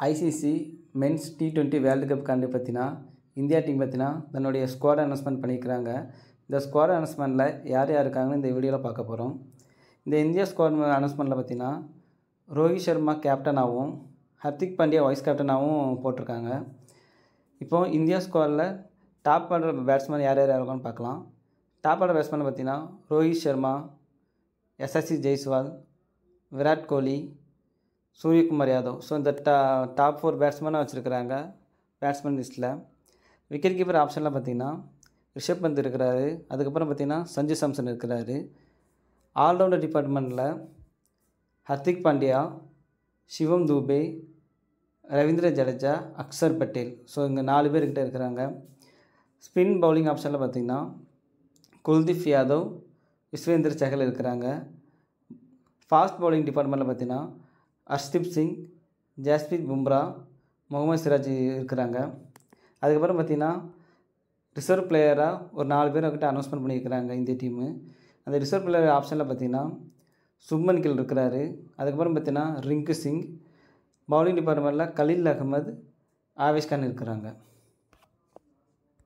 ICC men's T20 world கப்புக்காண்டி பார்த்தீங்கன்னா India team பார்த்தீங்கன்னா தன்னுடைய ஸ்குவாட் அனௌன்ஸ்மெண்ட் பண்ணியிருக்கிறாங்க. இந்த ஸ்குவாட் அனௌன்ஸ்மெண்ட்டில் யார் யார் இருக்காங்கன்னு இந்த வீடியோவில் பார்க்க போகிறோம். இந்த இந்தியா ஸ்குவாட் அனௌன்ஸ்மெண்ட்டில் பார்த்தீங்கன்னா ரோஹித் சர்மா கேப்டனாகவும் ஹர்திக் பாண்டியா வைஸ் கேப்டனாகவும் போட்டிருக்காங்க. இப்போது இந்தியா ஸ்குவாடில் டாப் ஆர்டர் பேட்ஸ்மேன் யார் யார் இருக்கான்னு பார்க்கலாம். டாப் ஆர்டர் பேட்ஸ்மேன் பார்த்தீங்கன்னா ரோஹித் சர்மா, எஸ்எஸ்சி ஜெய்ஸ்வால், விராட் கோலி, சூரியகுமார் யாதவ். ஸோ இந்த டாப் 4 பேட்ஸ்மேனாக வச்சுருக்கிறாங்க பேட்ஸ்மேன் லிஸ்ட்டில். விக்கெட் கீப்பர் ஆப்ஷனில் பார்த்திங்கன்னா ரிஷப் பந்த் இருக்கிறாரு. அதுக்கப்புறம் பார்த்திங்கன்னா சஞ்சு சாம்சன் இருக்கிறாரு. ஆல்ரவுண்டர் டிபார்ட்மெண்ட்டில் ஹர்திக் பாண்டியா, சிவம் தூபே, ரவீந்திர ஜடேஜா, அக்ஷர் பட்டேல். ஸோ இங்கே 4 பேர்கிட்ட இருக்கிறாங்க. ஸ்பின் பவுலிங் ஆப்ஷனில் பார்த்திங்கன்னா குல்தீப் யாதவ், யுஸ்வேந்திர சஹல் இருக்கிறாங்க. ஃபாஸ்ட் பவுலிங் டிபார்ட்மெண்ட்டில் பார்த்திங்கன்னா ஹர்ஷ்தீப் சிங், ஜஸ்பிரீத் பும்ரா, முகமது சிராஜ் இருக்கிறாங்க. அதுக்கப்புறம் பார்த்திங்கன்னா ரிசர்வ் பிளேயராக ஒரு 4 பேர்கிட்ட அனௌன்ஸ்மெண்ட் பண்ணியிருக்கிறாங்க இந்திய டீமு. அந்த ரிசர்வ் பிளேயர் ஆப்ஷனில் பார்த்திங்கன்னா சுப்மன் கில் இருக்கிறாரு. அதுக்கப்புறம் பார்த்திங்கன்னா ரிங்கு சிங். பவுலிங் டிபார்ட்மெண்ட்டில் கலீல் அகமது, ஆவேஷ் கான் இருக்கிறாங்க.